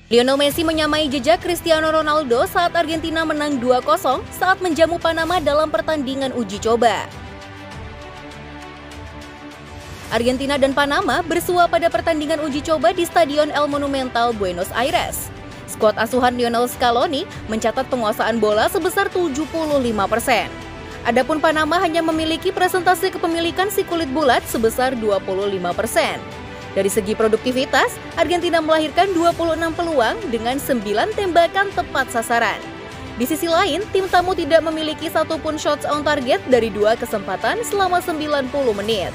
Lionel Messi menyamai jejak Cristiano Ronaldo saat Argentina menang 2-0 saat menjamu Panama dalam pertandingan uji coba. Argentina dan Panama bersua pada pertandingan uji coba di Stadion El Monumental, Buenos Aires. Skuad asuhan Lionel Scaloni mencatat penguasaan bola sebesar 75%. Adapun Panama hanya memiliki presentasi kepemilikan si kulit bulat sebesar 25%. Dari segi produktivitas, Argentina melahirkan 26 peluang dengan 9 tembakan tepat sasaran. Di sisi lain, tim tamu tidak memiliki satupun shots on target dari 2 kesempatan selama 90 menit.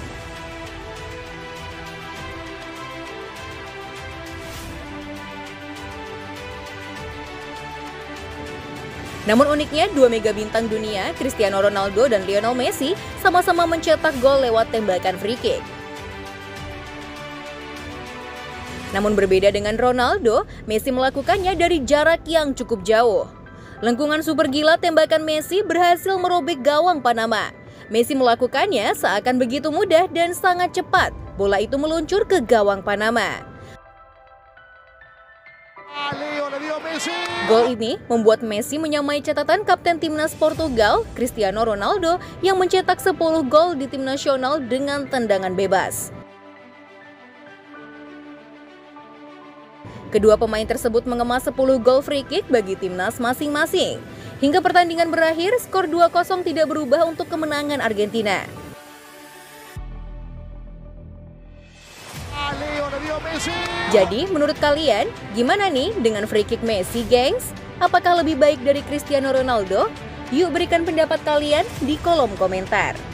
Namun uniknya, 2 mega bintang dunia, Cristiano Ronaldo dan Lionel Messi, sama-sama mencetak gol lewat tembakan free kick. Namun berbeda dengan Ronaldo, Messi melakukannya dari jarak yang cukup jauh. Lengkungan super gila tembakan Messi berhasil merobek gawang Panama. Messi melakukannya seakan begitu mudah dan sangat cepat. Bola itu meluncur ke gawang Panama. Gol ini membuat Messi menyamai catatan kapten timnas Portugal, Cristiano Ronaldo, yang mencetak 10 gol di tim nasional dengan tendangan bebas. Kedua pemain tersebut mengemas 10 gol free kick bagi timnas masing-masing. Hingga pertandingan berakhir, skor 2-0 tidak berubah untuk kemenangan Argentina. Jadi, menurut kalian, gimana nih dengan free kick Messi, gengs? Apakah lebih baik dari Cristiano Ronaldo? Yuk berikan pendapat kalian di kolom komentar.